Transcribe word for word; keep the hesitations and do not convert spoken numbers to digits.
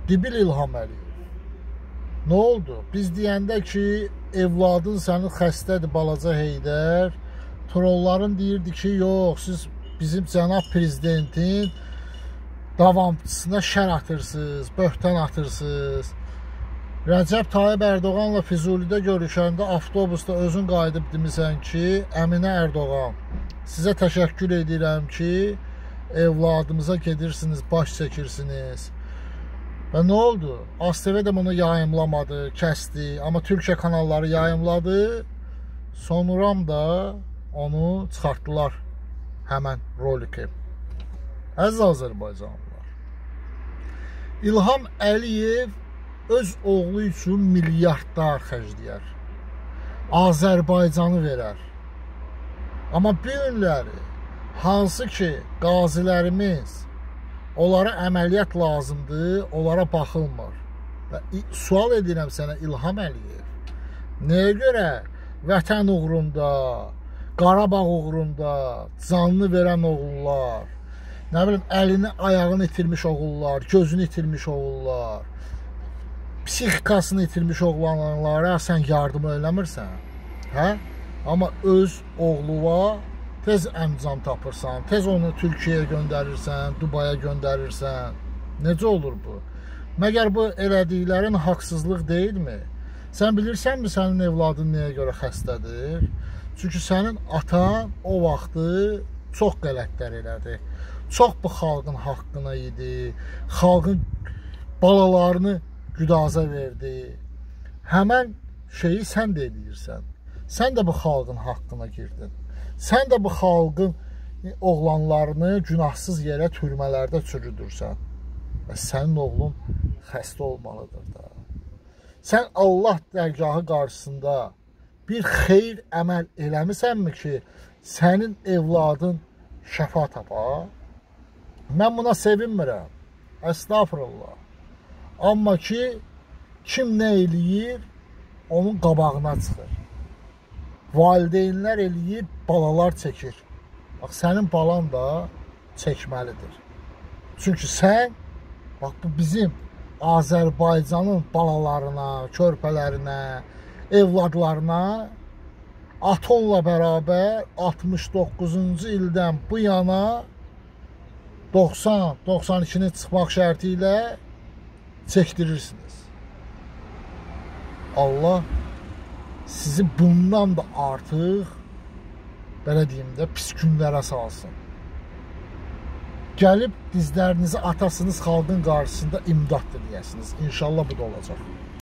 Dibil İlham Əliyev. Nə oldu? Biz deyəndə ki, evladın sənin xəstədir, balaca Heydər. Trolların deyirdi ki, yox, siz bizim cənab prezidentin davamçısına şər atırsınız, böhtan atırsınız. Rəcəb Tayyib Ərdoğanla Füzulidə görüşəndə avtobusda özün qayıdıb demisən ki, Əminə Ərdoğan, sizə təşəkkür edirəm ki, evladımıza gedirsiniz, baş çəkirsiniz. Və nə oldu? A S T V də bunu yayımlamadı, kəsdi. Amma Türkiyə kanalları yayımladı. Sonuram da onu çıxartdılar. Həmən roliki. Əziz Azərbaycanlılar. İlham Əliyev öz oğlu üçün milyardlar xərcləyər. Azərbaycanı verər. Amma bir günləri hansı ki qazilərimiz onlara əməliyyat lazımdır, onlara baxılmır. Və sual edirəm sənə İlham Əliyev. Nəyə görə vətən uğrunda, Qarabağ uğrunda canını verən oğullar, nə bilim, əlini, ayağını itirmiş oğullar, gözünü itirmiş oğullar, psixikasını itirmiş oğlanlara sən yardım eləmirsən? Hə? Amma öz oğluva tez əmcam tapırsan, tez onu Türkiyəyə göndərirsən, Dubaya göndərirsən. Necə olur bu? Məgər bu elədiklərin haqsızlıq deyilmi? Sən bilirsənmi sənin evladın nəyə görə xəstədir? Çünki sənin atan o vaxtı çox qələtlər elədi. Çox bu xalqın haqqına idi, xalqın balalarını güdaza verdi. Həmən şeyi sən də edirsən. Sən də bu xalqın haqqına girdin. Sən də bu xalqın oğlanlarını günahsız yerə türmələrdə çürüdürsən. Və sənin oğlun xəstə olmalıdır da. Sən Allah dərgahı qarşısında bir xeyir əməl eləmisənmi ki, sənin evladın şəfa tapar? Mən buna sevinmirəm. Əstağfurullah. Amma ki, kim nə eləyir, onun qabağına çıxır. Valideynlər eləyir, balalar çəkir. Bax, sənin balan da çəkməlidir. Çünki sən, bax, bu bizim Azərbaycanın balalarına, körpələrinə, evladlarına atonla bərabər altmış doqquzuncu ildən bu yana doxsan doxsan ikini çıxmaq şərti ilə çəkdirirsiniz. Allah sizi bundan da artıq, belə deyim də, pis günlərə salsın. Gəlib dizlərinizi atasınız xalqın qarşısında imdad diləyəsiniz. İnşallah bu da olacaq.